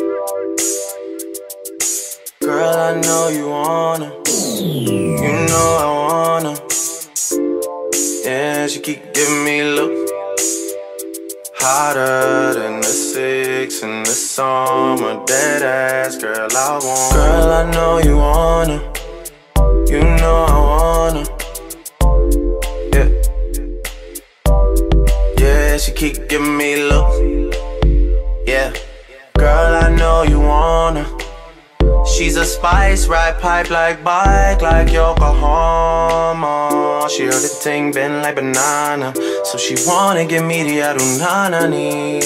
Girl, I know you wanna. You know I wanna. Yeah, she keep giving me looks hotter than the 6 in the summer. Dead ass, girl, I want. Girl, I know you wanna. You know I wanna. Yeah. Yeah, she keep giving me looks. Yeah. Girl, I know you wanna. She's a spice, ride pipe like bike, like Yokohama. She heard the thing bend like banana, so she wanna give me the adunanani.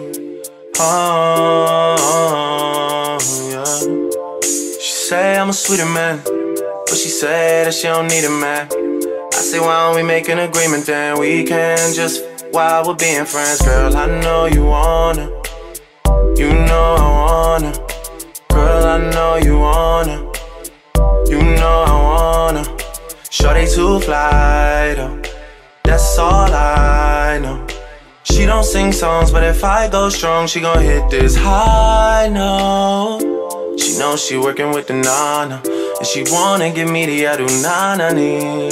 Oh, yeah. She say I'm a sweeter man, but she say that she don't need a man. I say why don't we make an agreement, then we can just while we're being friends. Girl, I know you wanna. You know I wanna. Girl, I know you wanna. You know I wanna. Shorty too fly though, that's all I know. She don't sing songs, but if I go strong, she gon' hit this high note. She knows she working with the nana, and she wanna give me the adunanani.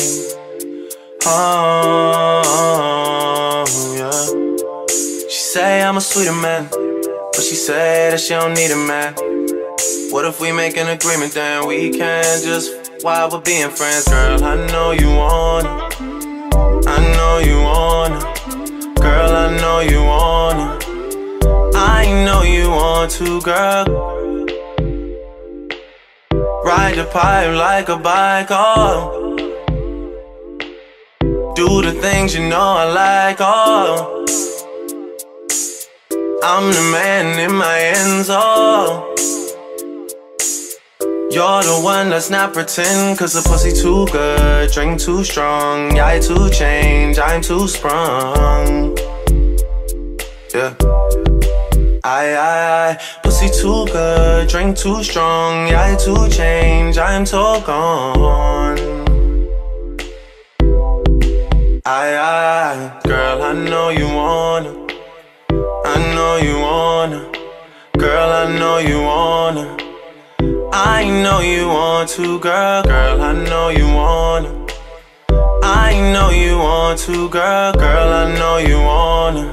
Oh, yeah. She say I'm a sweeter man, but she say that she don't need a man. What if we make an agreement, then we can just while we're being friends. Girl, I know you wanna. I know you wanna. Girl, I know you wanna. I know you want to, girl. Ride the pipe like a bike, oh. Do the things you know I like, oh. I'm the man in my ends, oh. You're the one that's not pretend, cause the pussy too good, drink too strong. Yeah, I too change, I'm too sprung. Yeah. I, pussy too good, drink too strong. Yeah, I too change, I'm too gone. Girl, I know you wanna. I know you wanna. Girl, I know you wanna. I know you want to, girl. Girl, I know you wanna. I know you want to, girl. Girl, I know you wanna.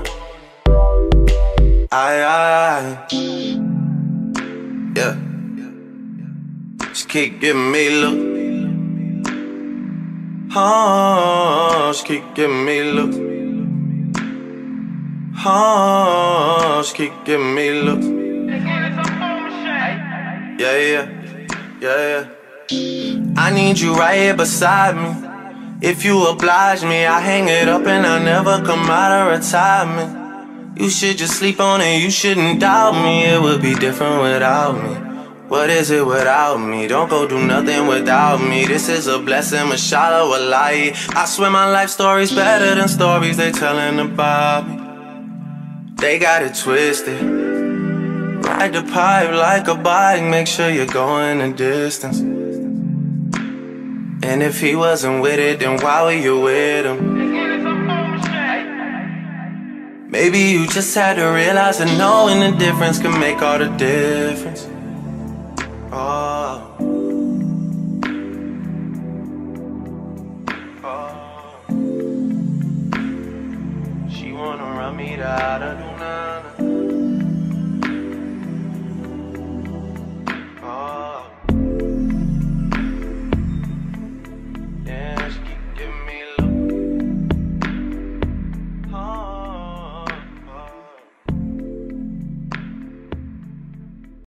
Yeah. She keep giving me look. Oh, she keep giving me look. Oh, she keep giving me look. Yeah. I need you right here beside me. If you oblige me, I hang it up and I'll never come out of retirement. You should just sleep on it, you shouldn't doubt me. It would be different without me. What is it without me? Don't go do nothing without me. This is a blessing, mashallah, wallahi. I swear my life story's better than stories they telling about me. They got it twisted. Ride the pipe like a bike, make sure you're going the distance. And if he wasn't with it, then why were you with him? Maybe you just had to realize that knowing the difference can make all the difference. Oh. She wanna run me out of the